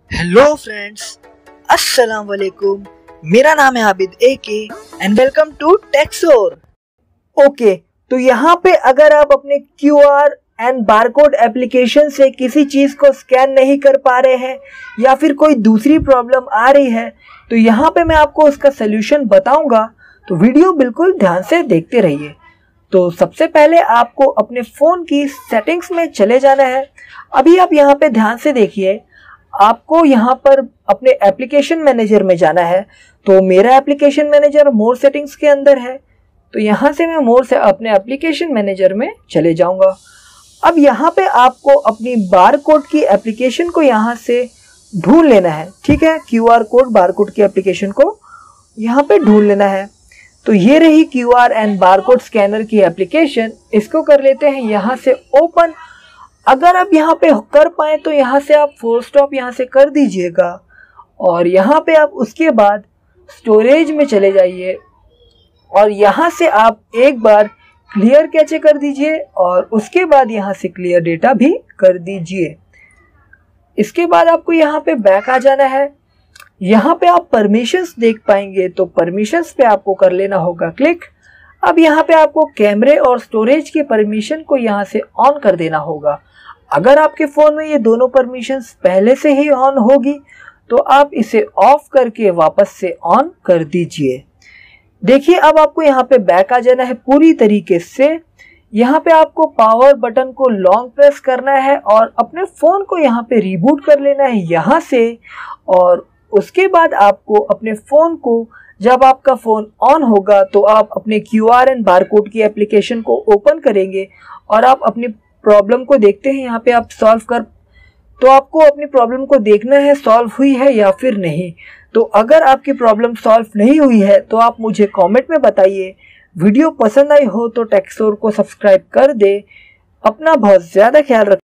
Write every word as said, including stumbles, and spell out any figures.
Hello friends, अस्सलाम वालेकुम। मेरा नाम है Abid A K and welcome to Texor. Okay, तो यहाँ पे अगर आप अपने Q R and barcode application से किसी चीज़ को स्कैन नहीं कर पा रहे हैं या फिर कोई दूसरी प्रॉब्लम आ रही है तो यहाँ पे मैं आपको उसका सलूशन बताऊंगा, तो वीडियो बिल्कुल ध्यान से देखते रहिए। तो सबसे पहले आपको अपने फ़ोन की सेटिंग्स में चले जाना है। अभी आप यहाँ पे ध्यान से देखिए, आपको यहाँ पर अपने एप्लीकेशन मैनेजर में जाना है। तो मेरा एप्लीकेशन मैनेजर मोर सेटिंग्स के अंदर है, तो यहाँ से मैं मोर से अपने एप्लीकेशन मैनेजर में चले जाऊँगा। अब यहाँ पे आपको अपनी बार कोड की एप्लीकेशन को यहाँ से ढूंढ लेना है, ठीक है। Q R code bar code की एप्लीकेशन को यहाँ पे ढूंढ लेना है। तो ये रही Q R and bar code scanner की एप्लीकेशन। इसको कर लेते हैं यहाँ से ओपन। अगर आप यहाँ पे कर पाए तो यहाँ से आप फोर स्टॉप यहाँ से कर दीजिएगा और यहाँ पे आप उसके बाद स्टोरेज में चले जाइए और यहाँ से आप एक बार क्लियर कैचे कर दीजिए और उसके बाद यहाँ से क्लियर डेटा भी कर दीजिए। इसके बाद आपको यहाँ पे बैक आ जाना है। यहाँ पे आप परमिशंस देख पाएंगे, तो परमिशंस पे आपको कर लेना होगा क्लिक। अब यहाँ पे आपको कैमरे और स्टोरेज के परमिशन को यहाँ से ऑन कर देना होगा। अगर आपके फ़ोन में ये दोनों परमिशंस पहले से ही ऑन होगी तो आप इसे ऑफ करके वापस से ऑन कर दीजिए। देखिए, अब आपको यहाँ पे बैक आ जाना है पूरी तरीके से। यहाँ पे आपको पावर बटन को लॉन्ग प्रेस करना है और अपने फ़ोन को यहाँ पे रिबूट कर लेना है यहाँ से। और उसके बाद आपको अपने फ़ोन को, जब आपका फ़ोन ऑन होगा तो आप अपने क्यू आर एंड बारकोड की एप्लीकेशन को ओपन करेंगे और आप अपनी प्रॉब्लम को देखते हैं। यहाँ पे आप सॉल्व कर, तो आपको अपनी प्रॉब्लम को देखना है सॉल्व हुई है या फिर नहीं। तो अगर आपकी प्रॉब्लम सॉल्व नहीं हुई है तो आप मुझे कमेंट में बताइए। वीडियो पसंद आई हो तो टेक्सोर को सब्सक्राइब कर दे। अपना बहुत ज़्यादा ख्याल रखें।